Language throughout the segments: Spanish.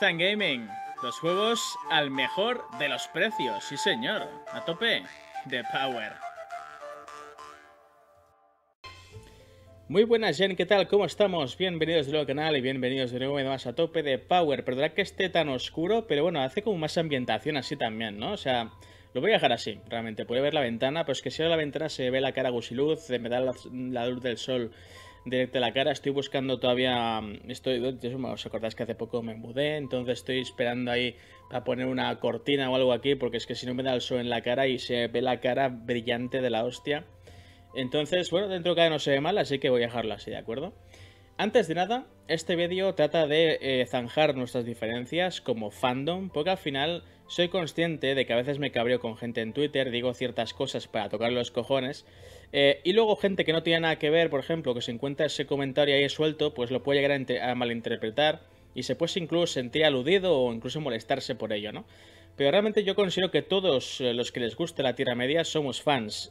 Instant Gaming, los juegos al mejor de los precios, sí señor, a tope de power. Muy buenas, Jen, ¿qué tal? ¿Cómo estamos? Bienvenidos de nuevo al canal y bienvenidos de nuevo más a tope de power. Perdonad que esté tan oscuro, pero bueno, hace como más ambientación así también, ¿no? O sea, lo voy a dejar así, realmente. Puede ver la ventana, pero es que si abro la ventana se ve la cara gusiluz, me da la luz del sol directa a la cara. Estoy buscando todavía, os acordáis que hace poco me mudé, entonces estoy esperando ahí para poner una cortina o algo aquí, porque es que si no me da el sol en la cara y se ve la cara brillante de la hostia. Entonces, bueno, dentro de cada no se ve mal, así que voy a dejarlo así, ¿de acuerdo? Antes de nada, este vídeo trata de zanjar nuestras diferencias como fandom, porque al final soy consciente de que a veces me cabreo con gente en Twitter, digo ciertas cosas para tocar los cojones, y luego gente que no tiene nada que ver, por ejemplo, que se encuentra ese comentario ahí suelto, pues lo puede llegar a malinterpretar y se puede incluso sentir aludido o incluso molestarse por ello, ¿no? Pero realmente yo considero que todos los que les guste la Tierra Media somos fans,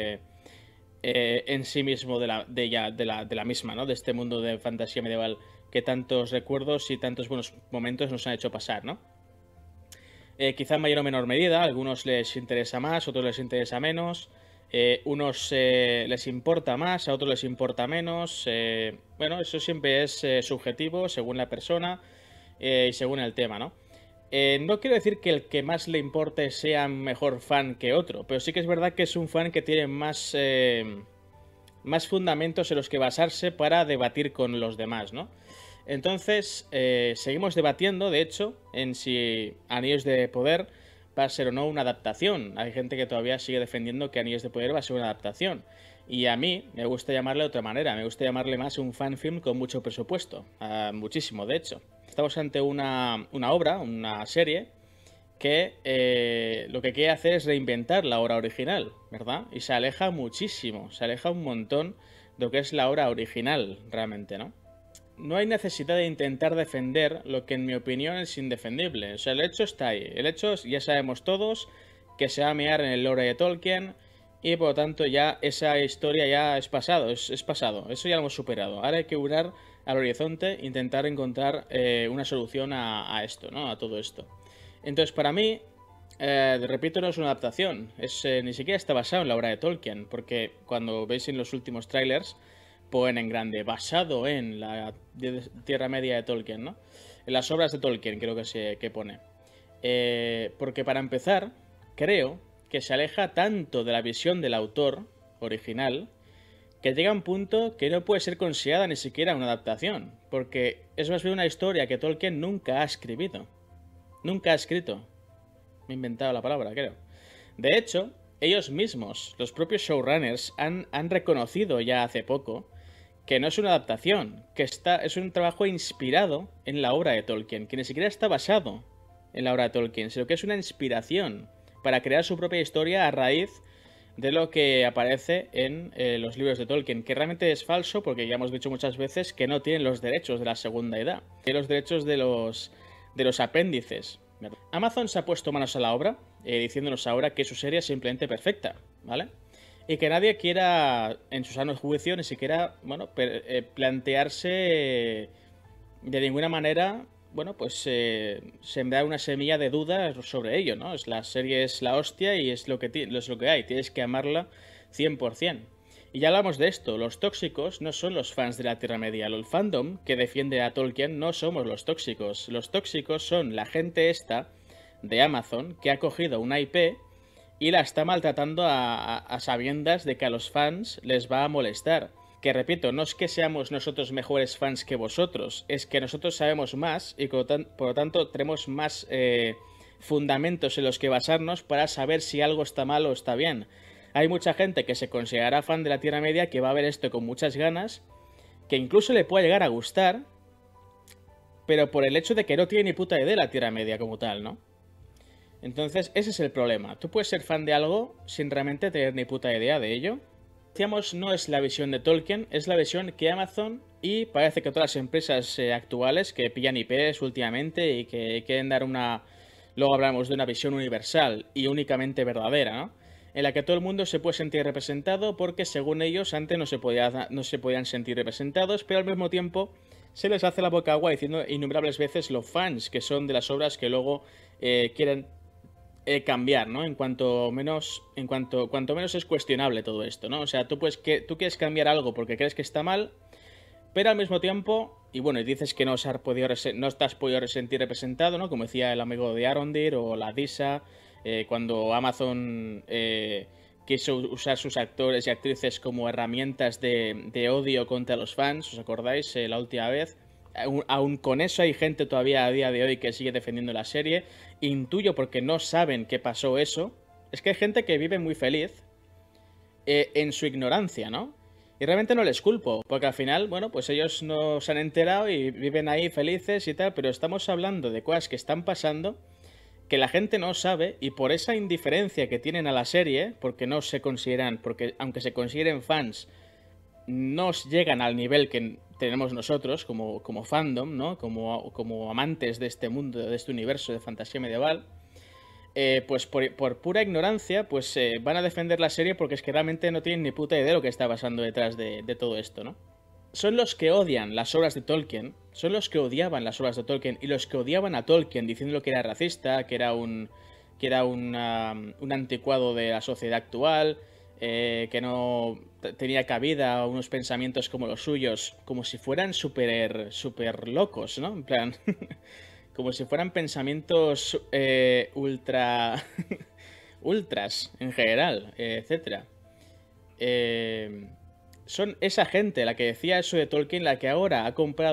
en sí mismo de la misma, ¿no? De este mundo de fantasía medieval que tantos recuerdos y tantos buenos momentos nos han hecho pasar, ¿no? Quizá en mayor o menor medida, a algunos les interesa más, a otros les interesa menos, unos les importa más, a otros les importa menos, bueno, eso siempre es subjetivo según la persona y según el tema, ¿no? No quiero decir que el que más le importe sea mejor fan que otro, pero sí que es verdad que es un fan que tiene más fundamentos en los que basarse para debatir con los demás, ¿no? Entonces, seguimos debatiendo, de hecho, en si Anillos de Poder va a ser o no una adaptación. Hay gente que todavía sigue defendiendo que Anillos de Poder va a ser una adaptación. Y a mí me gusta llamarle de otra manera, me gusta llamarle más un fanfilm con mucho presupuesto, muchísimo de hecho. Estamos ante una obra, una serie, que lo que quiere hacer es reinventar la obra original, ¿verdad? Y se aleja muchísimo, se aleja un montón de lo que es la obra original, realmente, ¿no? No hay necesidad de intentar defender lo que en mi opinión es indefendible. O sea, el hecho está ahí. El hecho ya sabemos todos que se va a mear en el lore de Tolkien y por lo tanto ya esa historia ya es pasado, es pasado. Eso ya lo hemos superado. Ahora hay que mirar al horizonte e intentar encontrar una solución a esto, ¿no? A todo esto. Entonces, para mí, repito, no es una adaptación. Ni siquiera está basado en la obra de Tolkien, porque cuando veis en los últimos trailers ponen en grande, basado en la Tierra Media de Tolkien, ¿no? En las obras de Tolkien creo que pone. Porque para empezar, creo que se aleja tanto de la visión del autor original que llega a un punto que no puede ser considerada ni siquiera una adaptación, porque es más bien una historia que Tolkien nunca ha escrito. Nunca ha escrito. Me he inventado la palabra, creo. De hecho, ellos mismos, los propios showrunners, han reconocido ya hace poco que no es una adaptación, que es un trabajo inspirado en la obra de Tolkien, que ni siquiera está basado en la obra de Tolkien, sino que es una inspiración para crear su propia historia a raíz de lo que aparece en los libros de Tolkien, que realmente es falso porque ya hemos dicho muchas veces que no tienen los derechos de la Segunda Edad, tienen los derechos de los apéndices. Amazon se ha puesto manos a la obra, diciéndonos ahora que su serie es simplemente perfecta, ¿vale? Y que nadie quiera, en su sano juicio, ni siquiera, bueno, plantearse de ninguna manera, bueno, pues sembrar una semilla de duda sobre ello, ¿no? La serie es la hostia y es lo que hay, tienes que amarla 100%. Y ya hablamos de esto, los tóxicos no son los fans de la Tierra Media, el fandom que defiende a Tolkien no somos los tóxicos son la gente esta de Amazon que ha cogido una IP y la está maltratando a sabiendas de que a los fans les va a molestar. Que repito, no es que seamos nosotros mejores fans que vosotros, es que nosotros sabemos más y por lo tanto tenemos más fundamentos en los que basarnos para saber si algo está mal o está bien. Hay mucha gente que se considerará fan de la Tierra Media que va a ver esto con muchas ganas, que incluso le puede llegar a gustar, pero por el hecho de que no tiene ni puta idea de la Tierra Media como tal, ¿no? Entonces, ese es el problema. Tú puedes ser fan de algo sin realmente tener ni puta idea de ello. Decíamos, no es la visión de Tolkien, es la visión que Amazon y parece que todas las empresas actuales que pillan IPs últimamente y que quieren dar una... Luego hablamos de una visión universal y únicamente verdadera, ¿no? En la que todo el mundo se puede sentir representado porque según ellos antes no se podían sentir representados, pero al mismo tiempo se les hace la boca agua diciendo innumerables veces los fans que son de las obras que luego quieren cambiar, ¿no? Cuanto menos es cuestionable todo esto, ¿no? O sea, tú quieres cambiar algo porque crees que está mal, pero al mismo tiempo, y bueno, y dices que no te has podido sentir representado, ¿no? Como decía el amigo de Arondir o la Disa, cuando Amazon quiso usar sus actores y actrices como herramientas de odio contra los fans, ¿os acordáis? La última vez. Aún con eso hay gente todavía a día de hoy que sigue defendiendo la serie. Intuyo porque no saben qué pasó eso. Es que hay gente que vive muy feliz en su ignorancia, ¿no? Y realmente no les culpo, porque al final, bueno, pues ellos no se han enterado y viven ahí felices y tal, pero estamos hablando de cosas que están pasando que la gente no sabe, y por esa indiferencia que tienen a la serie, porque no se consideran, porque aunque se consideren fans, no llegan al nivel que tenemos nosotros como fandom, ¿no? Como amantes de este mundo, de este universo de fantasía medieval. Pues por pura ignorancia, pues van a defender la serie porque es que realmente no tienen ni puta idea de lo que está pasando detrás de todo esto, ¿no? Son los que odian las obras de Tolkien, son los que odiaban las obras de Tolkien y los que odiaban a Tolkien diciéndolo que era racista, que era un anticuado de la sociedad actual, que no tenía cabida unos pensamientos como los suyos, como si fueran súper locos, ¿no? En plan, como si fueran pensamientos ultras en general, etcétera. Son esa gente la que decía eso de Tolkien, la que ahora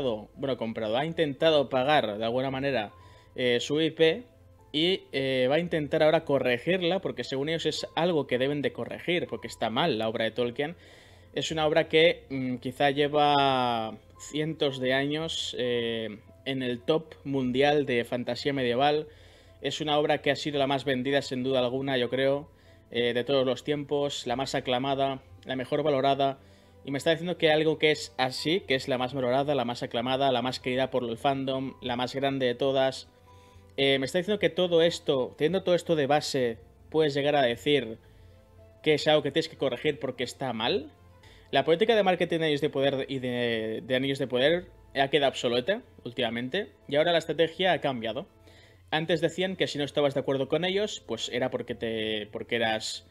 ha intentado pagar de alguna manera su IP y va a intentar ahora corregirla, porque según ellos es algo que deben de corregir, porque está mal la obra de Tolkien. Es una obra que quizá lleva cientos de años en el top mundial de fantasía medieval. Es una obra que ha sido la más vendida sin duda alguna, yo creo, de todos los tiempos, la más aclamada, la mejor valorada. Y me está diciendo que algo que es así, que es la más valorada, la más aclamada, la más querida por el fandom, la más grande de todas, me está diciendo que todo esto, teniendo todo esto de base, puedes llegar a decir que es algo que tienes que corregir porque está mal. La política de marketing de Anillos de Poder y de Anillos de Poder ha quedado obsoleta últimamente y ahora la estrategia ha cambiado. Antes decían que si no estabas de acuerdo con ellos, pues era porque eras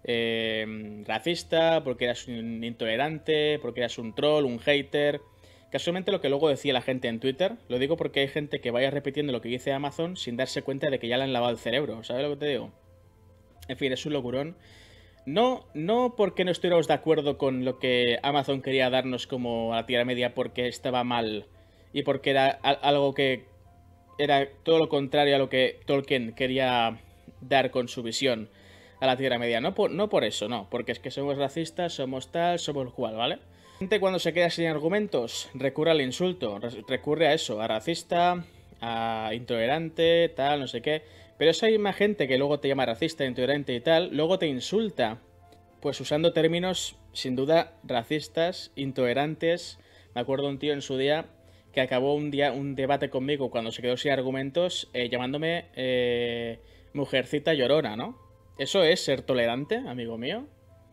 racista, porque eras un intolerante, porque eras un troll, un hater. Casualmente lo que luego decía la gente en Twitter, lo digo porque hay gente que vaya repitiendo lo que dice Amazon sin darse cuenta de que ya le han lavado el cerebro, ¿sabes lo que te digo? En fin, es un locurón. No porque no estuviéramos de acuerdo con lo que Amazon quería darnos como a la Tierra Media porque estaba mal y porque era algo que era todo lo contrario a lo que Tolkien quería dar con su visión a la Tierra Media. No por eso, no, porque es que somos racistas, somos tal, somos cual, ¿vale? La gente cuando se queda sin argumentos recurre al insulto, recurre a eso, a racista, a intolerante, tal, no sé qué. Pero esa misma gente que luego te llama racista, intolerante y tal, luego te insulta, pues usando términos sin duda racistas, intolerantes. Me acuerdo de un tío en su día que acabó un debate conmigo cuando se quedó sin argumentos, llamándome mujercita llorona, ¿no? ¿Eso es ser tolerante, amigo mío?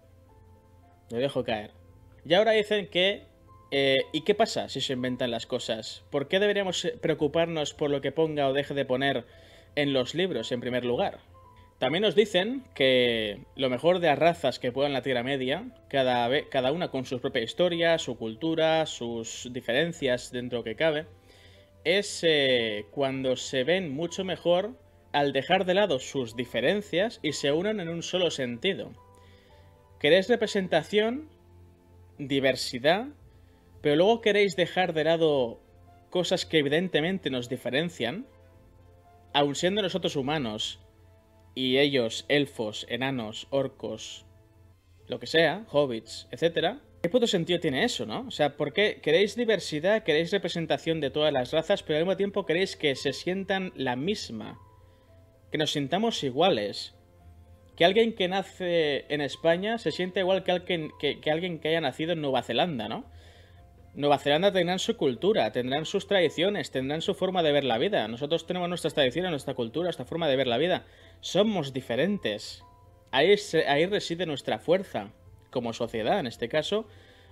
Lo dejo caer. Y ahora dicen que... ¿y qué pasa si se inventan las cosas? ¿Por qué deberíamos preocuparnos por lo que ponga o deje de poner en los libros, en primer lugar? También nos dicen que lo mejor de las razas que puedan la Tierra Media, cada una con su propia historia, su cultura, sus diferencias dentro que cabe, es cuando se ven mucho mejor al dejar de lado sus diferencias y se unen en un solo sentido. ¿Queréis representación? Diversidad, pero luego queréis dejar de lado cosas que evidentemente nos diferencian, aun siendo nosotros humanos y ellos elfos, enanos, orcos, lo que sea, hobbits, etcétera. ¿Qué puto sentido tiene eso, no? O sea, ¿por qué queréis diversidad, queréis representación de todas las razas, pero al mismo tiempo queréis que se sientan la misma? Que nos sintamos iguales. Que alguien que nace en España se sienta igual que alguien que haya nacido en Nueva Zelanda, ¿no? Nueva Zelanda tendrán su cultura, tendrán sus tradiciones, tendrán su forma de ver la vida. Nosotros tenemos nuestras tradiciones, nuestra cultura, nuestra forma de ver la vida. Somos diferentes. Ahí reside nuestra fuerza, como sociedad en este caso,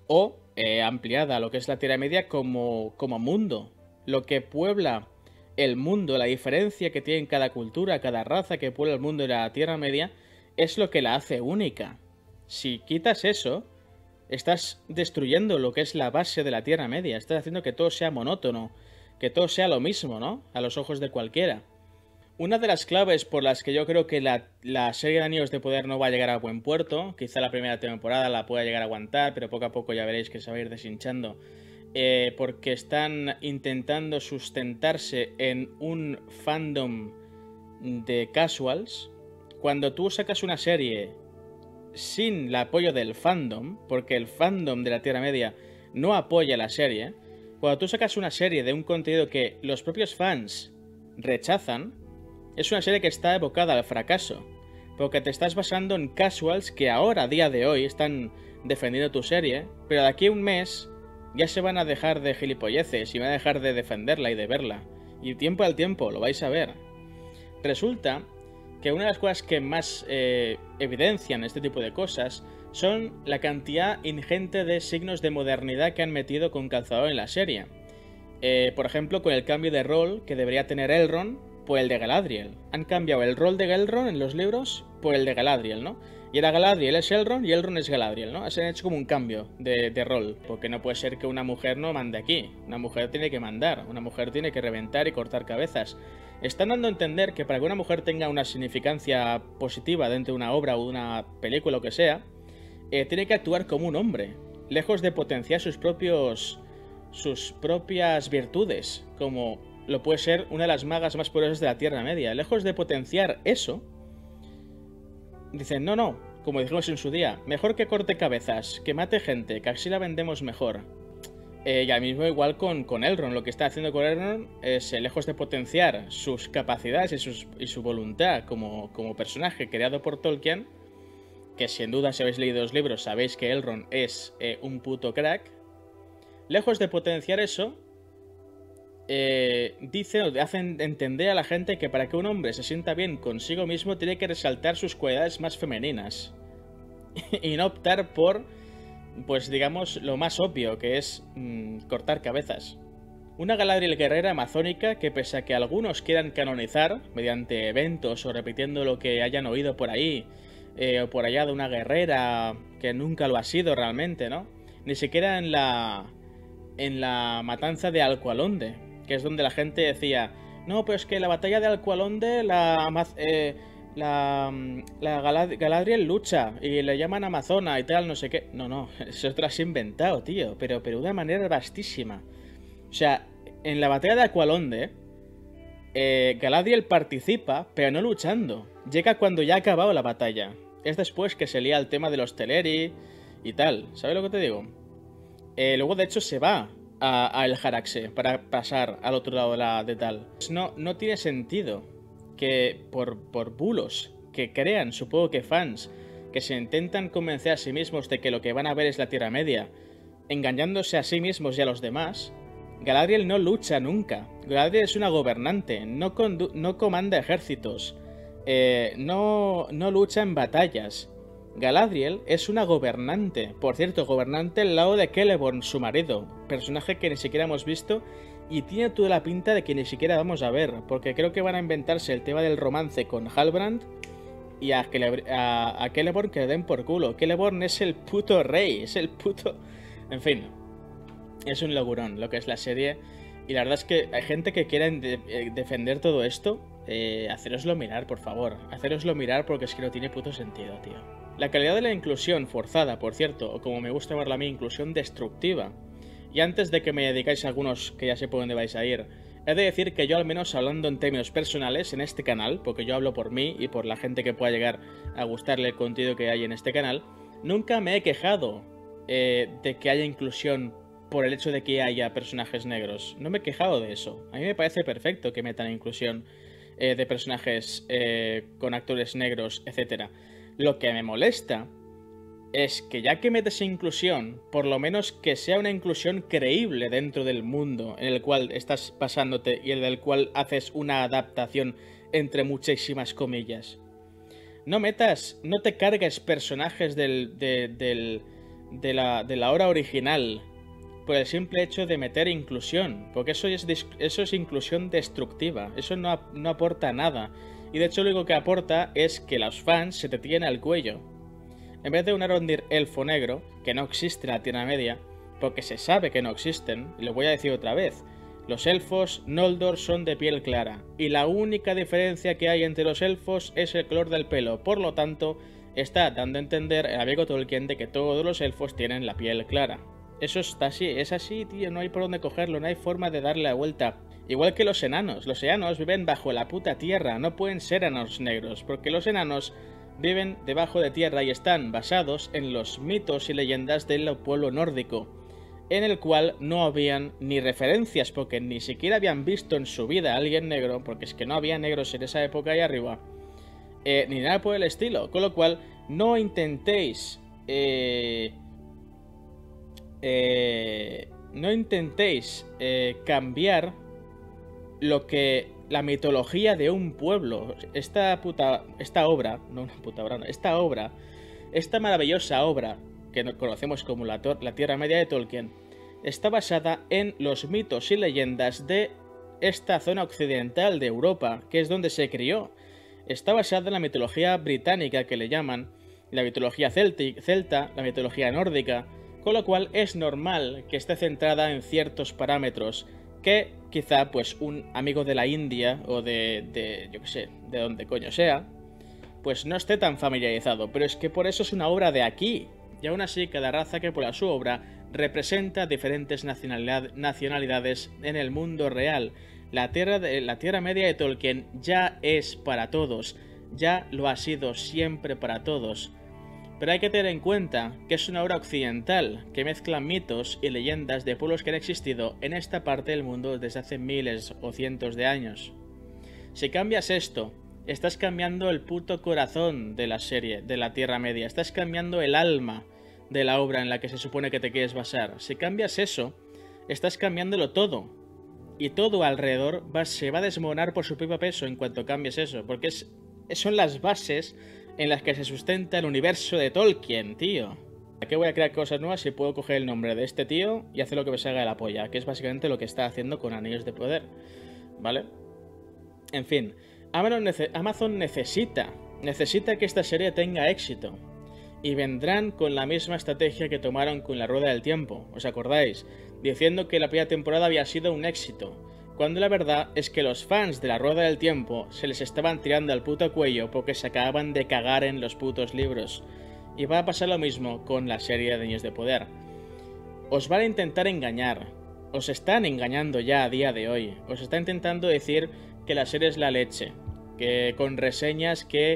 o ampliada a lo que es la Tierra Media como mundo. Lo que puebla el mundo, la diferencia que tiene cada cultura, cada raza que puebla el mundo de la Tierra Media, es lo que la hace única. Si quitas eso, estás destruyendo lo que es la base de la Tierra Media. Estás haciendo que todo sea monótono, que todo sea lo mismo, ¿no? A los ojos de cualquiera. Una de las claves por las que yo creo que la serie de Anillos de Poder no va a llegar a buen puerto, quizá la primera temporada la pueda llegar a aguantar, pero poco a poco ya veréis que se va a ir deshinchando, porque están intentando sustentarse en un fandom de casuals. Cuando tú sacas una serie sin el apoyo del fandom, porque el fandom de la Tierra Media no apoya la serie, cuando tú sacas una serie de un contenido que los propios fans rechazan, es una serie que está evocada al fracaso, porque te estás basando en casuals que ahora, a día de hoy, están defendiendo tu serie, pero de aquí a un mes ya se van a dejar de gilipolleces y van a dejar de defenderla y de verla. Y tiempo al tiempo, lo vais a ver. Resulta que una de las cosas que más evidencian este tipo de cosas son la cantidad ingente de signos de modernidad que han metido con calzador en la serie. Por ejemplo, con el cambio de rol que debería tener Elrond por el de Galadriel. Han cambiado el rol de Elrond en los libros por el de Galadriel, ¿no? Y era Galadriel es Elrond y Elrond es Galadriel, ¿no? Se han hecho como un cambio de rol, porque no puede ser que una mujer no mande aquí. Una mujer tiene que mandar, una mujer tiene que reventar y cortar cabezas. Están dando a entender que para que una mujer tenga una significancia positiva dentro de una obra o de una película o lo que sea, tiene que actuar como un hombre, lejos de potenciar sus propias virtudes, como lo puede ser una de las magas más poderosas de la Tierra Media. Lejos de potenciar eso, dicen, no, como dijimos en su día, mejor que corte cabezas, que mate gente, que así la vendemos mejor. Y al mismo igual con Elrond, lo que está haciendo con Elrond es, lejos de potenciar sus capacidades y su voluntad como personaje creado por Tolkien, que sin duda si habéis leído los libros sabéis que Elrond es un puto crack, lejos de potenciar eso, hacen entender a la gente que para que un hombre se sienta bien consigo mismo tiene que resaltar sus cualidades más femeninas y no optar por, pues digamos, lo más obvio, que es cortar cabezas. Una Galadriel guerrera amazónica que, pese a que algunos quieran canonizar mediante eventos o repitiendo lo que hayan oído por ahí, o por allá de una guerrera que nunca lo ha sido realmente, ¿no? Ni siquiera en la matanza de Alqualonde, que es donde la gente decía, no, pero es que la batalla de Alqualonde Galadriel lucha y le llaman Amazona y tal, no sé qué. No, eso te lo has inventado, tío, pero de una manera vastísima. O sea, en la batalla de Alqualonde, Galadriel participa, pero no luchando. Llega cuando ya ha acabado la batalla. Es después que se lía el tema de los Teleri y tal. ¿Sabes lo que te digo? Luego, de hecho, se va a El Jaraxe para pasar al otro lado de tal. No tiene sentido que por bulos que crean, supongo que fans, que se intentan convencer a sí mismos de que lo que van a ver es la Tierra Media, engañándose a sí mismos y a los demás, Galadriel no lucha nunca. Galadriel es una gobernante, no comanda ejércitos, no lucha en batallas. Galadriel es una gobernante, por cierto, gobernante al lado de Celeborn, su marido, personaje que ni siquiera hemos visto y tiene toda la pinta de que ni siquiera vamos a ver, porque creo que van a inventarse el tema del romance con Halbrand y a Celeborn que le den por culo. Celeborn es el puto rey, es el puto... En fin, es un logurón lo que es la serie y la verdad es que hay gente que quiere defender todo esto. Hacéroslo mirar, por favor. Hacéroslo mirar porque es que no tiene puto sentido, tío. La calidad de la inclusión forzada, por cierto, o como me gusta llamarla a mí, inclusión destructiva. Y antes de que me dedicáis a algunos que ya sé por dónde vais a ir, he de decir que yo, al menos hablando en términos personales en este canal, porque yo hablo por mí y por la gente que pueda llegar a gustarle el contenido que hay en este canal, nunca me he quejado de que haya inclusión por el hecho de que haya personajes negros. No me he quejado de eso. A mí me parece perfecto que metan inclusión de personajes con actores negros, etc. Lo que me molesta es que ya que metes inclusión, por lo menos que sea una inclusión creíble dentro del mundo en el cual estás pasándote y en el cual haces una adaptación entre muchísimas comillas. No te cargues personajes del de la obra original por el simple hecho de meter inclusión, porque eso es inclusión destructiva, eso no aporta nada, y de hecho lo único que aporta es que los fans se te tienen al cuello. En vez de un Arondir elfo negro, que no existe en la Tierra Media, porque se sabe que no existen, y lo voy a decir otra vez, los elfos Noldor son de piel clara, y la única diferencia que hay entre los elfos es el color del pelo, por lo tanto, está dando a entender el amigo Tolkien de que todos los elfos tienen la piel clara. Eso está así, es así, tío, no hay por dónde cogerlo, no hay forma de darle la vuelta. Igual que los enanos viven bajo la puta tierra, no pueden ser enanos negros, porque los enanos viven debajo de tierra y están basados en los mitos y leyendas del pueblo nórdico, en el cual no habían ni referencias, porque ni siquiera habían visto en su vida a alguien negro, porque es que no había negros en esa época ahí arriba, ni nada por el estilo, con lo cual no intentéis cambiar lo que la mitología de un pueblo. Esta maravillosa obra que conocemos como la Tierra Media de Tolkien está basada en los mitos y leyendas de esta zona occidental de Europa, que es donde se crió. Está basada en la mitología británica, que le llaman, la mitología celta, la mitología nórdica, con lo cual es normal que esté centrada en ciertos parámetros que quizá pues un amigo de la India o de yo que sé, de donde coño sea, pues no esté tan familiarizado, pero es que por eso es una obra de aquí, y aún así cada raza que por su obra representa diferentes nacionalidades en el mundo real. La Tierra Media de Tolkien ya es para todos, ya lo ha sido siempre para todos. Pero hay que tener en cuenta que es una obra occidental que mezcla mitos y leyendas de pueblos que han existido en esta parte del mundo desde hace miles o cientos de años. Si cambias esto, estás cambiando el puto corazón de la serie, de la Tierra Media, estás cambiando el alma de la obra en la que se supone que te quieres basar. Si cambias eso, estás cambiándolo todo. Y todo alrededor se va a desmoronar por su propio peso en cuanto cambies eso, porque son las bases en las que se sustenta el universo de Tolkien, tío. Aquí voy a crear cosas nuevas si puedo coger el nombre de este tío y hacer lo que me salga de la polla, que es básicamente lo que está haciendo con Anillos de Poder, ¿vale? En fin, Amazon necesita que esta serie tenga éxito. Y vendrán con la misma estrategia que tomaron con La Rueda del Tiempo, ¿os acordáis? Diciendo que la primera temporada había sido un éxito, cuando la verdad es que los fans de La Rueda del Tiempo se les estaban tirando al puto cuello porque se acababan de cagar en los putos libros. Y va a pasar lo mismo con la serie de Anillos de Poder. Os van a intentar engañar, os están engañando ya a día de hoy, os está intentando decir que la serie es la leche, que con reseñas que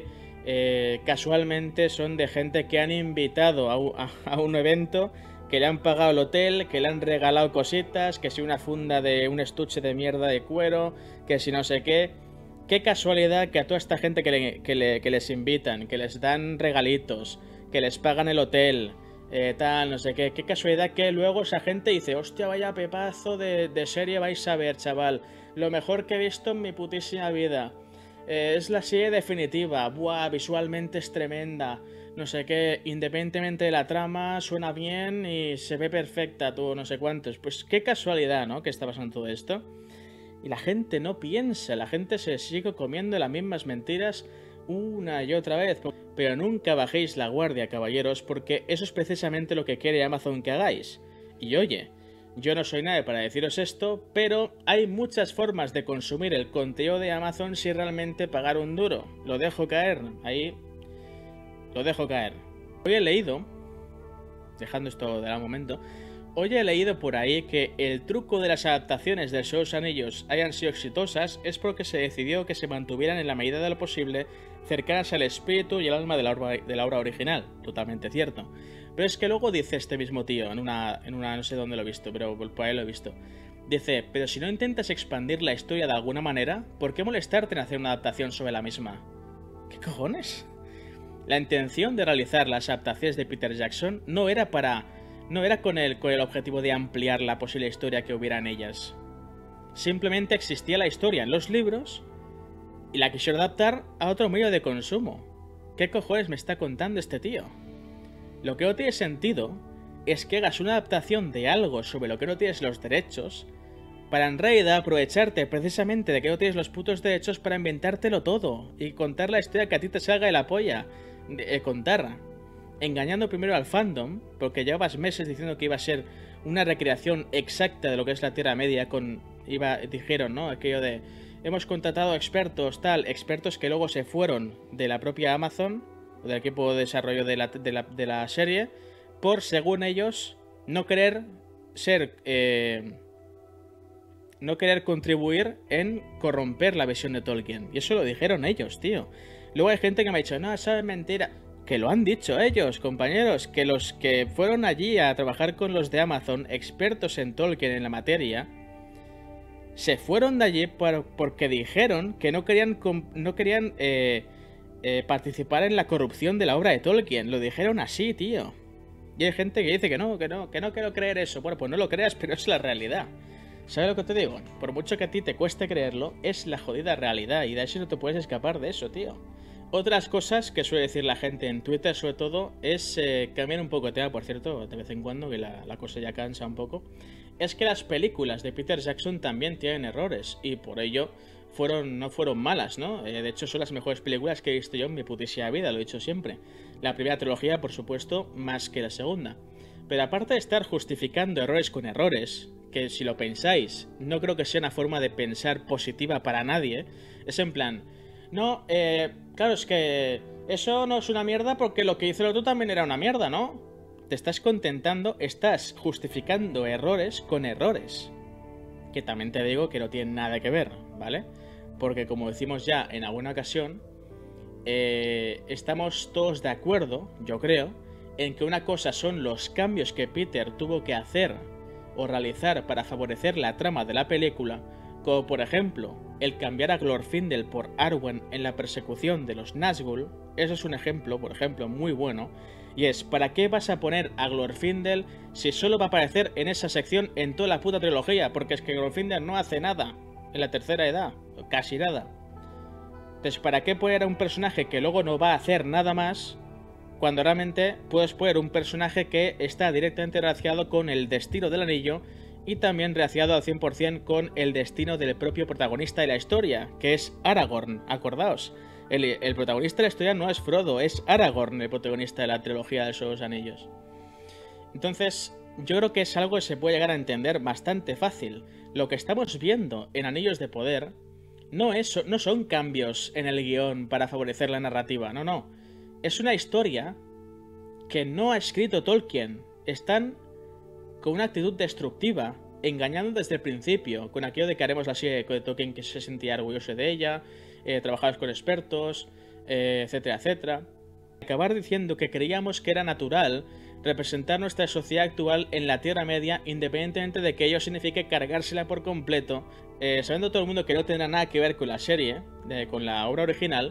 casualmente son de gente que han invitado a un evento, que le han pagado el hotel, que le han regalado cositas, que si una funda de un estuche de mierda de cuero, que si no sé qué. Qué casualidad que a toda esta gente que les invitan, que les dan regalitos, que les pagan el hotel, tal, no sé qué. Qué casualidad que luego esa gente dice, hostia, vaya pepazo de serie vais a ver, chaval. Lo mejor que he visto en mi putísima vida. Es la serie definitiva, buah, visualmente es tremenda, no sé qué, independientemente de la trama, suena bien y se ve perfecta, todo no sé cuántos. Pues qué casualidad, ¿no?, que está pasando todo esto. Y la gente no piensa, la gente se sigue comiendo las mismas mentiras una y otra vez. Pero nunca bajéis la guardia, caballeros, porque eso es precisamente lo que quiere Amazon que hagáis. Y oye, yo no soy nadie para deciros esto, pero hay muchas formas de consumir el contenido de Amazon sin realmente pagar un duro. Lo dejo caer, ahí lo dejo caer. Hoy he leído, dejando esto de momento, hoy he leído por ahí que el truco de las adaptaciones del Señor de los Anillos hayan sido exitosas es porque se decidió que se mantuvieran en la medida de lo posible cercanas al espíritu y el alma de la obra original. Totalmente cierto. Pero es que luego dice este mismo tío, en una no sé dónde lo he visto, pero por ahí lo he visto. Dice, pero si no intentas expandir la historia de alguna manera, ¿por qué molestarte en hacer una adaptación sobre la misma? ¿Qué cojones? La intención de realizar las adaptaciones de Peter Jackson no era con el objetivo de ampliar la posible historia que hubiera en ellas. Simplemente existía la historia en los libros y la quisieron adaptar a otro medio de consumo. ¿Qué cojones me está contando este tío? Lo que no tiene sentido es que hagas una adaptación de algo sobre lo que no tienes los derechos, para en realidad aprovecharte precisamente de que no tienes los putos derechos para inventártelo todo y contar la historia que a ti te salga de la polla contar. Engañando primero al fandom, porque llevabas meses diciendo que iba a ser una recreación exacta de lo que es la Tierra Media dijeron, ¿no? Aquello de hemos contratado expertos, expertos que luego se fueron de la propia Amazon, del equipo de desarrollo de la serie, por, según ellos, no querer contribuir en corromper la visión de Tolkien. Y eso lo dijeron ellos, tío. Luego hay gente que me ha dicho, no, eso es mentira. Que lo han dicho ellos, compañeros, que los que fueron allí a trabajar con los de Amazon, expertos en Tolkien en la materia, se fueron de allí porque dijeron que no querían participar en la corrupción de la obra de Tolkien. Lo dijeron así, tío. Y hay gente que dice que no quiero creer eso. Bueno, pues no lo creas, pero es la realidad. ¿Sabes lo que te digo? Por mucho que a ti te cueste creerlo, es la jodida realidad. Y de eso no te puedes escapar de eso, tío. Otras cosas que suele decir la gente en Twitter, sobre todo, es cambiar un poco de tema, por cierto, de vez en cuando, que la cosa ya cansa un poco. Es que las películas de Peter Jackson también tienen errores, y por ello no fueron malas, ¿no? De hecho, son las mejores películas que he visto yo en mi putísima vida, lo he dicho siempre. La primera trilogía, por supuesto, más que la segunda. Pero aparte de estar justificando errores con errores, que si lo pensáis, no creo que sea una forma de pensar positiva para nadie, es en plan, no, claro, es que eso no es una mierda porque lo que hizo el otro también era una mierda, ¿no? Te estás estás justificando errores con errores. Que también te digo que no tienen nada que ver, ¿vale? Porque como decimos ya en alguna ocasión, estamos todos de acuerdo, yo creo, en que una cosa son los cambios que Peter tuvo que hacer o realizar para favorecer la trama de la película, como por ejemplo el cambiar a Glorfindel por Arwen en la persecución de los Nazgûl. Eso es un ejemplo, por ejemplo, muy bueno. Y es, ¿para qué vas a poner a Glorfindel si solo va a aparecer en esa sección en toda la puta trilogía? Porque es que Glorfindel no hace nada en la tercera edad, casi nada. Entonces, ¿para qué poner a un personaje que luego no va a hacer nada más, cuando realmente puedes poner un personaje que está directamente relacionado con el destino del anillo y también relacionado al 100% con el destino del propio protagonista de la historia, que es Aragorn? Acordaos, el protagonista de la historia no es Frodo, es Aragorn el protagonista de la trilogía de los Anillos. Entonces, yo creo que es algo que se puede llegar a entender bastante fácil. Lo que estamos viendo en Anillos de Poder no son cambios en el guión para favorecer la narrativa, no. Es una historia que no ha escrito Tolkien. Están con una actitud destructiva, engañando desde el principio, con aquello de que haremos la serie de Tolkien que se sentía orgulloso de ella, trabajar con expertos, etcétera, etcétera. Acabar diciendo que creíamos que era natural representar nuestra sociedad actual en la Tierra Media, independientemente de que ello signifique cargársela por completo, sabiendo todo el mundo que no tendrá nada que ver con la serie, con la obra original.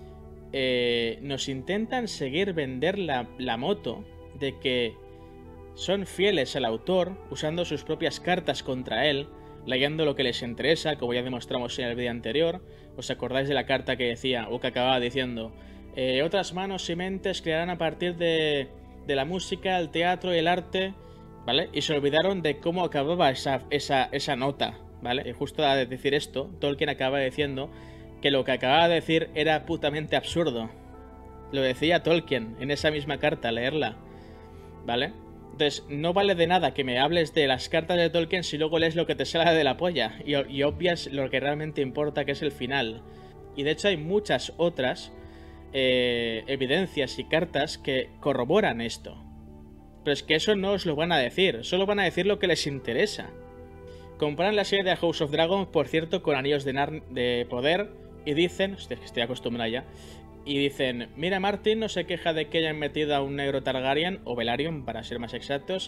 Nos intentan seguir vender la moto de que son fieles al autor, usando sus propias cartas contra él, leyendo lo que les interesa, como ya demostramos en el vídeo anterior. ¿Os acordáis de la carta que decía, o que acababa diciendo? Otras manos y mentes crearán a partir de la música, el teatro y el arte, ¿vale? Y se olvidaron de cómo acababa esa nota, ¿vale? Y justo a decir esto, Tolkien acaba diciendo que lo que acababa de decir era putamente absurdo. Lo decía Tolkien en esa misma carta, leerla, ¿vale? Entonces, no vale de nada que me hables de las cartas de Tolkien si luego lees lo que te sale de la polla y obvias lo que realmente importa, que es el final. Y de hecho hay muchas otras evidencias y cartas que corroboran esto. Pero es que eso no os lo van a decir, solo van a decir lo que les interesa. Comparan la serie de House of Dragon, por cierto, con Anillos de Poder y dicen, hostia, que estoy acostumbrado ya, y dicen, mira, Martin no se queja de que hayan metido a un negro Targaryen, o Velaryon para ser más exactos,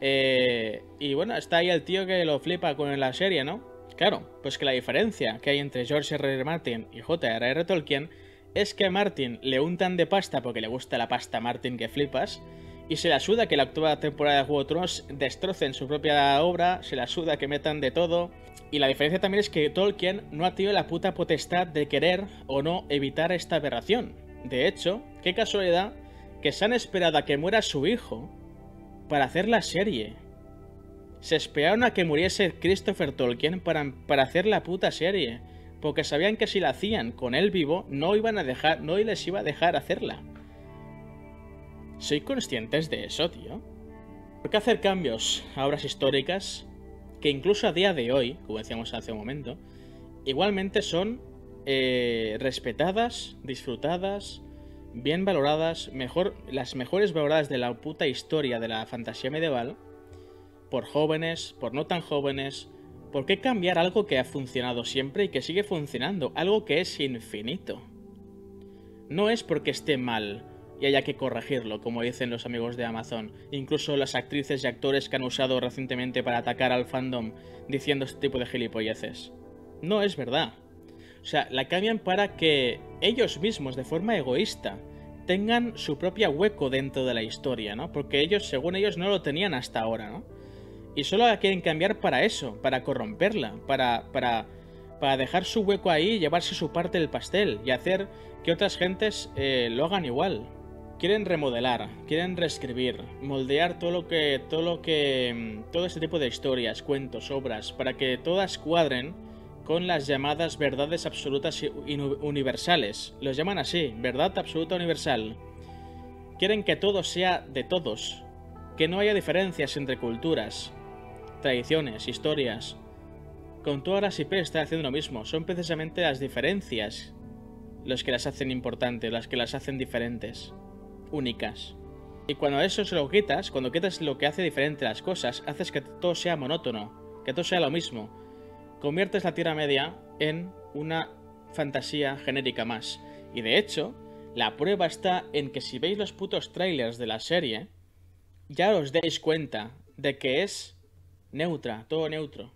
y bueno, está ahí el tío que lo flipa con la serie, ¿no? Claro, pues que la diferencia que hay entre George R.R. Martin y J.R.R. Tolkien es que a Martin le untan de pasta porque le gusta la pasta a Martin que flipas, y se la suda que la actual temporada de Juego de Tronos destrocen su propia obra, se la suda que metan de todo. Y la diferencia también es que Tolkien no ha tenido la puta potestad de querer o no evitar esta aberración. De hecho, qué casualidad que se han esperado a que muera su hijo para hacer la serie. Se esperaron a que muriese Christopher Tolkien para hacer la puta serie. Porque sabían que si la hacían con él vivo, no les iba a dejar hacerla. ¿Sois conscientes de eso, tío? ¿Por qué hacer cambios a obras históricas que incluso a día de hoy, como decíamos hace un momento, igualmente son respetadas, disfrutadas, bien valoradas, las mejores valoradas de la puta historia de la fantasía medieval, por jóvenes, por no tan jóvenes? ¿Por qué cambiar algo que ha funcionado siempre y que sigue funcionando? Algo que es infinito. No es porque esté mal y haya que corregirlo, como dicen los amigos de Amazon, incluso las actrices y actores que han usado recientemente para atacar al fandom diciendo este tipo de gilipolleces. No es verdad. O sea, la cambian para que ellos mismos, de forma egoísta, tengan su propio hueco dentro de la historia, ¿no? Porque ellos, según ellos, no lo tenían hasta ahora, ¿no? Y solo la quieren cambiar para eso, para corromperla, para dejar su hueco ahí y llevarse su parte del pastel y hacer que otras gentes lo hagan igual. Quieren remodelar, quieren reescribir, moldear todo este tipo de historias, cuentos, obras, para que todas cuadren con las llamadas verdades absolutas universales. Los llaman así, verdad absoluta universal. Quieren que todo sea de todos, que no haya diferencias entre culturas, tradiciones, historias. Con todas las IPs están haciendo lo mismo. Son precisamente las diferencias las que las hacen importantes, las que las hacen diferentes, únicas. Y cuando eso se lo quitas, cuando quitas lo que hace diferente las cosas, haces que todo sea monótono, que todo sea lo mismo. Conviertes la Tierra Media en una fantasía genérica más. Y de hecho, la prueba está en que si veis los putos trailers de la serie, ya os dais cuenta de que es neutra, todo neutro.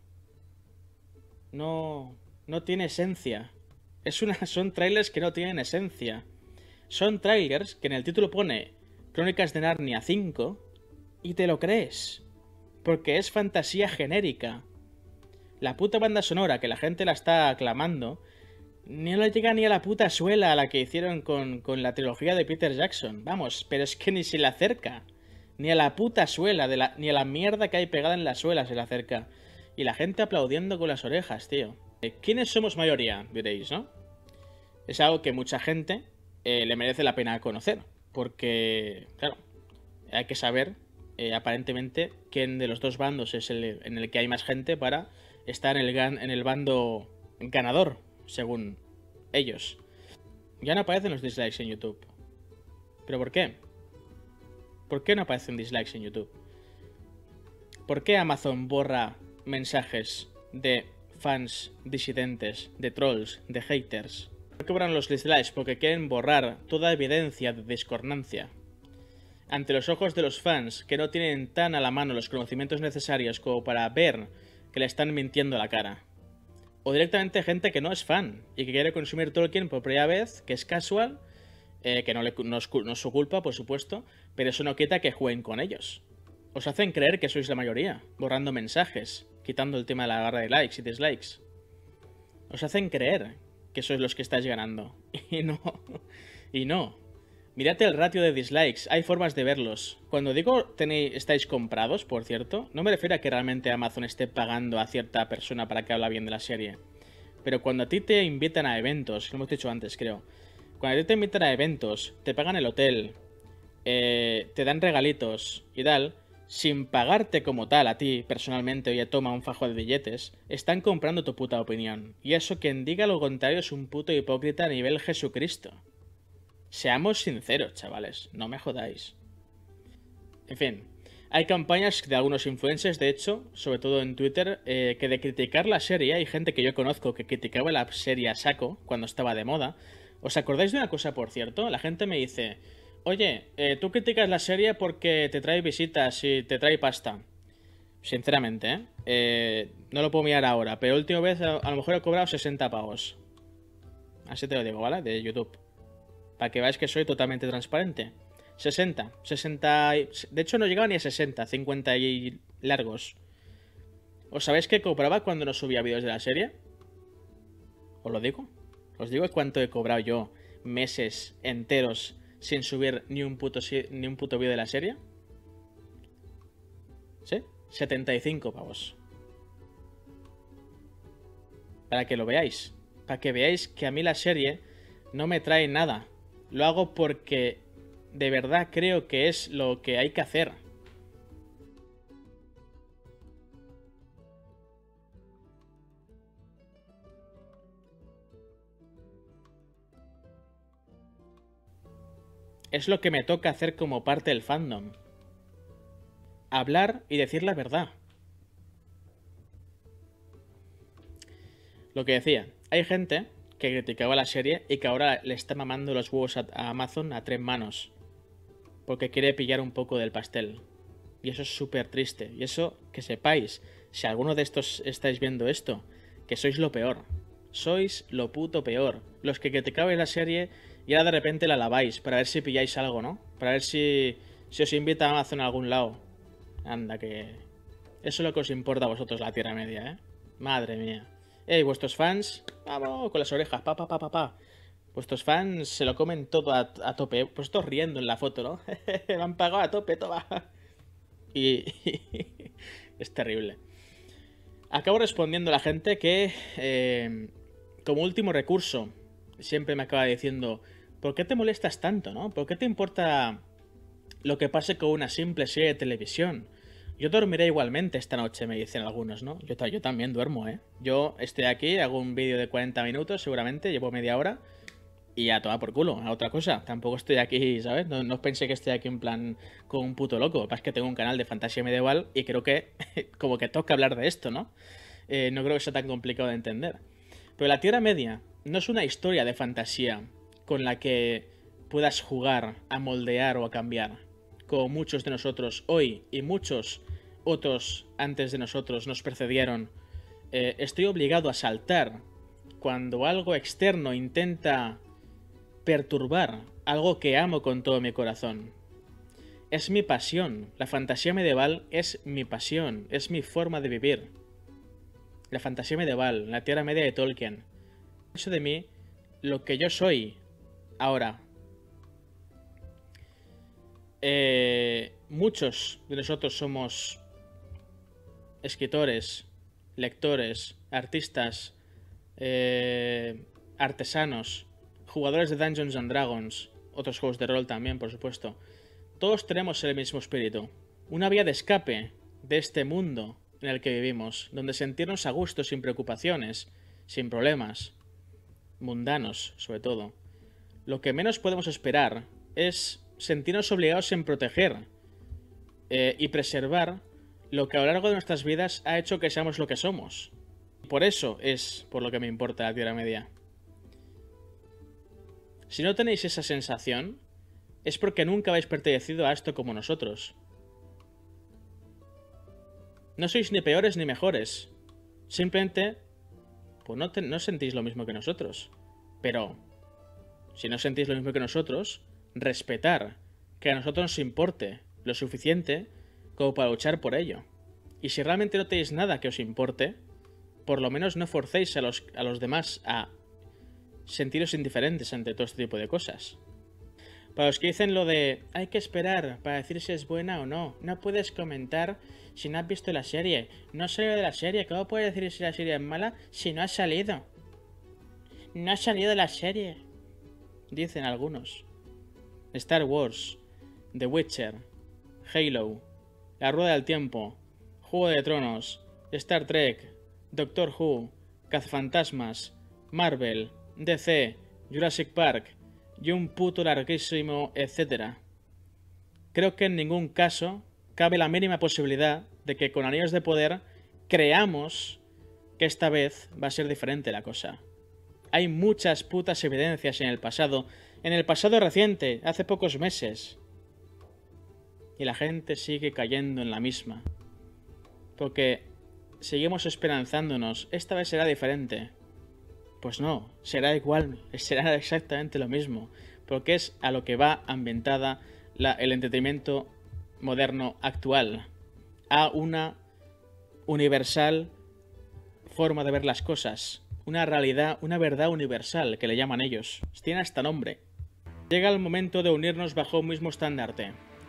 No tiene esencia. Son trailers que no tienen esencia. Son trailers que en el título pone Crónicas de Narnia 5 y te lo crees. Porque es fantasía genérica. La puta banda sonora, que la gente la está aclamando, no le llega ni a la puta suela a la que hicieron con la trilogía de Peter Jackson. Vamos, pero es que ni se le acerca. Ni a la puta suela, ni a la mierda que hay pegada en la suela se le acerca. Y la gente aplaudiendo con las orejas, tío. ¿Quiénes somos mayoría? Diréis, ¿no? Es algo que mucha gente le merece la pena conocer. Porque, claro, hay que saber, aparentemente, quién de los dos bandos es en el que hay más gente para estar en el bando ganador, según ellos. Ya no aparecen los dislikes en YouTube. ¿Pero por qué? ¿Por qué no aparecen dislikes en YouTube? ¿Por qué Amazon borra mensajes de fans disidentes, de trolls, de haters? ¿Por qué borran los dislikes? Porque quieren borrar toda evidencia de discordancia. Ante los ojos de los fans que no tienen tan a la mano los conocimientos necesarios como para ver que le están mintiendo a la cara. O directamente gente que no es fan y que quiere consumir Tolkien por primera vez, que es casual, que no es su culpa, por supuesto, pero eso no quita que jueguen con ellos. Os hacen creer que sois la mayoría, borrando mensajes, quitando el tema de la barra de likes y dislikes. Os hacen creer que sois los que estáis ganando. Y no. Y no. Mirad el ratio de dislikes, hay formas de verlos. Cuando digo estáis comprados, por cierto, no me refiero a que realmente Amazon esté pagando a cierta persona para que habla bien de la serie. Pero cuando a ti te invitan a eventos, lo hemos dicho antes, creo. Cuando a ti te invitan a eventos, te pagan el hotel, te dan regalitos y tal, sin pagarte como tal a ti personalmente, oye, toma un fajo de billetes, están comprando tu puta opinión. Y eso, quien diga lo contrario es un puto hipócrita a nivel Jesucristo. Seamos sinceros, chavales, no me jodáis. En fin, hay campañas de algunos influencers, de hecho, sobre todo en Twitter, que de criticar la serie, hay gente que yo conozco que criticaba la serie a saco cuando estaba de moda. ¿Os acordáis de una cosa, por cierto? La gente me dice, oye, tú criticas la serie porque te trae visitas y te trae pasta. Sinceramente, no lo puedo mirar ahora, pero la última vez a lo mejor he cobrado 60 pavos. Así te lo digo, ¿vale? De YouTube. Para que veáis que soy totalmente transparente. 60. De hecho no llegaba ni a 60, 50 y largos. ¿Os sabéis qué cobraba cuando no subía vídeos de la serie? ¿Os lo digo? ¿Os digo cuánto he cobrado yo meses enteros sin subir ni un puto vídeo de la serie? ¿Sí? 75 pavos. Para que lo veáis. Para que veáis que a mí la serie no me trae nada. Lo hago porque de verdad creo que es lo que hay que hacer. Es lo que me toca hacer como parte del fandom. Hablar y decir la verdad. Lo que decía, hay gente que criticaba la serie y que ahora le está mamando los huevos a Amazon a 3 manos. Porque quiere pillar un poco del pastel. Y eso es súper triste. Y eso, que sepáis, si alguno de estos estáis viendo esto, que sois lo peor. Sois lo puto peor. Los que criticabais la serie y ahora de repente la alabáis para ver si pilláis algo, ¿no? Para ver si os invita a Amazon a algún lado. Anda, que... Eso es lo que os importa a vosotros, la Tierra Media, ¿eh? Madre mía. Ey, vuestros fans, vamos, con las orejas, pa. Vuestros fans se lo comen todo a tope. Pues todos riendo en la foto, ¿no? Me han pagado a tope, toma. Y... es terrible. Acabo respondiendo a la gente que, como último recurso, siempre me acaba diciendo, ¿por qué te molestas tanto, no? ¿Por qué te importa lo que pase con una simple serie de televisión? Yo dormiré igualmente esta noche, me dicen algunos, ¿no? Yo también duermo, ¿eh? Yo estoy aquí, hago un vídeo de 40 minutos, seguramente, llevo media hora, y a tomar por culo, a otra cosa. Tampoco estoy aquí, ¿sabes? No os pensé que estoy aquí en plan con un puto loco. Lo que pasa es que tengo un canal de fantasía medieval y creo que como que toca hablar de esto, ¿no? No creo que sea tan complicado de entender. Pero la Tierra Media no es una historia de fantasía con la que puedas jugar, a moldear o a cambiar. Como muchos de nosotros hoy y muchos otros antes de nosotros nos precedieron. Estoy obligado a saltar cuando algo externo intenta perturbar algo que amo con todo mi corazón. Es mi pasión. La fantasía medieval es mi pasión. Es mi forma de vivir. La fantasía medieval, la Tierra Media de Tolkien. Eso de mí, lo que yo soy ahora. Muchos de nosotros somos escritores, lectores, artistas, artesanos, jugadores de Dungeons and Dragons, otros juegos de rol también, por supuesto. Todos tenemos el mismo espíritu, una vía de escape de este mundo en el que vivimos, donde sentirnos a gusto sin preocupaciones, sin problemas, mundanos sobre todo. Lo que menos podemos esperar es sentirnos obligados en proteger y preservar lo que a lo largo de nuestras vidas ha hecho que seamos lo que somos. Por eso es por lo que me importa la Tierra Media. Si no tenéis esa sensación, es porque nunca habéis pertenecido a esto como nosotros. No sois ni peores ni mejores. Simplemente, pues no sentís lo mismo que nosotros. Pero, si no sentís lo mismo que nosotros, respetar que a nosotros nos importe lo suficiente como para luchar por ello. Y si realmente no tenéis nada que os importe, por lo menos no forcéis a los demás a sentiros indiferentes ante todo este tipo de cosas. Para los que dicen lo de hay que esperar para decir si es buena o no, no puedes comentar si no has visto la serie, no has salido de la serie, ¿cómo puedes decir si la serie es mala si no has salido? No has salido de la serie, dicen algunos. Star Wars, The Witcher, Halo, La Rueda del Tiempo, Juego de Tronos, Star Trek, Doctor Who, Cazafantasmas, Marvel, DC, Jurassic Park y un puto larguísimo etcétera. Creo que en ningún caso cabe la mínima posibilidad de que con Anillos de Poder creamos que esta vez va a ser diferente la cosa. Hay muchas putas evidencias en el pasado reciente, hace pocos meses. Y la gente sigue cayendo en la misma. Porque seguimos esperanzándonos, esta vez será diferente. Pues no, será igual, será exactamente lo mismo. Porque es a lo que va ambientada el entretenimiento moderno actual. A una universal forma de ver las cosas. Una realidad, una verdad universal, que le llaman ellos. Tiene hasta nombre. Llega el momento de unirnos bajo un mismo estandarte.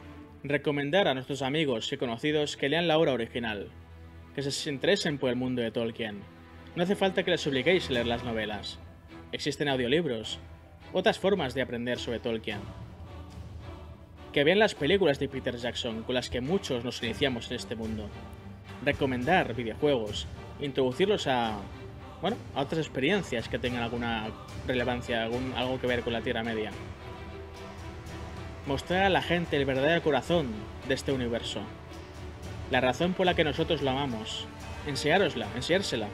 Recomendar a nuestros amigos y conocidos que lean la obra original, que se interesen por el mundo de Tolkien. No hace falta que les obliguéis a leer las novelas. Existen audiolibros, otras formas de aprender sobre Tolkien. Que vean las películas de Peter Jackson, con las que muchos nos iniciamos en este mundo. Recomendar videojuegos, introducirlos a otras experiencias que tengan alguna relevancia, algo que ver con la Tierra Media. Mostrar a la gente el verdadero corazón de este universo. La razón por la que nosotros lo amamos. Enseñársela.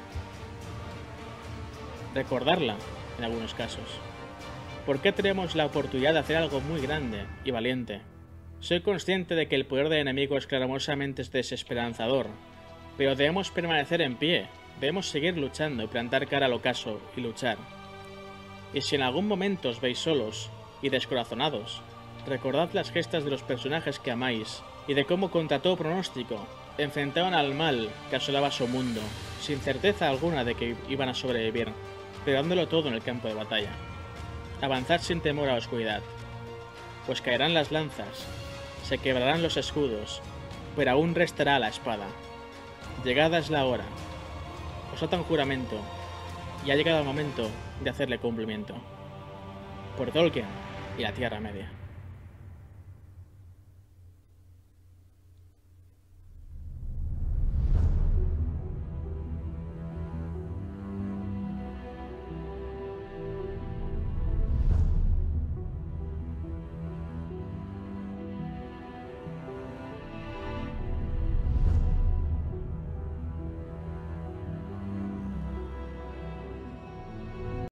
Recordarla, en algunos casos. ¿Por qué tenemos la oportunidad de hacer algo muy grande y valiente? Soy consciente de que el poder del enemigo es clamorosamente desesperanzador, pero debemos permanecer en pie, debemos seguir luchando y plantar cara al ocaso y luchar. Y si en algún momento os veis solos y descorazonados, recordad las gestas de los personajes que amáis y de cómo contra todo pronóstico enfrentaban al mal que asolaba su mundo, sin certeza alguna de que iban a sobrevivir, pero dándolo todo en el campo de batalla. Avanzad sin temor a la oscuridad, pues caerán las lanzas, se quebrarán los escudos, pero aún restará la espada. Llegada es la hora, os ata un juramento, y ha llegado el momento de hacerle cumplimiento. Por Tolkien y la Tierra Media.